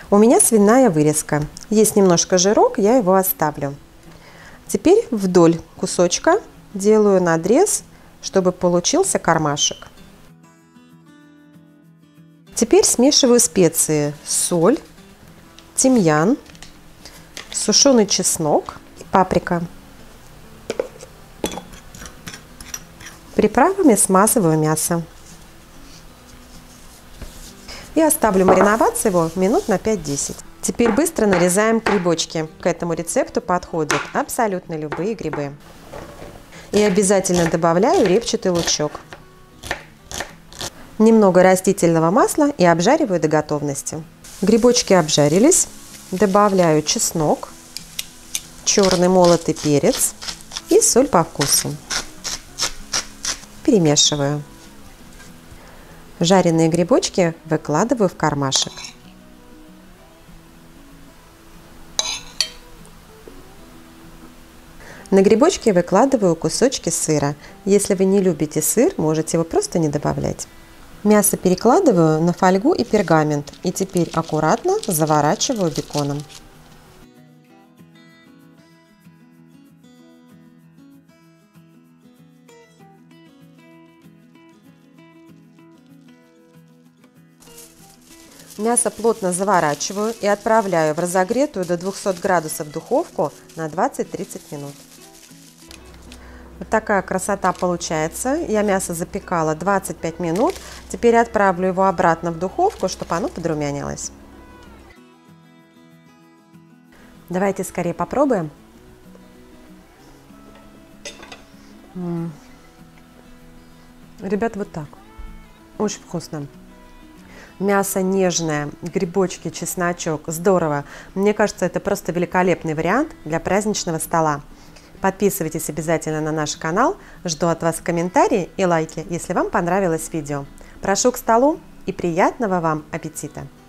У меня свиная вырезка. Есть немножко жирок, я его оставлю. Теперь вдоль кусочка делаю надрез, чтобы получился кармашек. Теперь смешиваю специи: соль, тимьян, сушеный чеснок и паприка. Приправами смазываю мясо. И оставлю мариноваться его минут на 5-10. Теперь быстро нарезаем грибочки. К этому рецепту подходят абсолютно любые грибы. И обязательно добавляю репчатый лучок. Немного растительного масла и обжариваю до готовности. Грибочки обжарились. Добавляю чеснок, черный молотый перец и соль по вкусу. Перемешиваю. Жареные грибочки выкладываю в кармашек. На грибочки выкладываю кусочки сыра. Если вы не любите сыр, можете его просто не добавлять. Мясо перекладываю на фольгу и пергамент и теперь аккуратно заворачиваю беконом. Мясо плотно заворачиваю и отправляю в разогретую до 200 градусов духовку на 20-30 минут. Вот такая красота получается. Я мясо запекала 25 минут. Теперь отправлю его обратно в духовку, чтобы оно подрумянилось. Давайте скорее попробуем. Ребята, вот так. Очень вкусно. Мясо нежное, грибочки, чесночок. Здорово. Мне кажется, это просто великолепный вариант для праздничного стола. Подписывайтесь обязательно на наш канал. Жду от вас комментарии и лайки, если вам понравилось видео. Прошу к столу и приятного вам аппетита!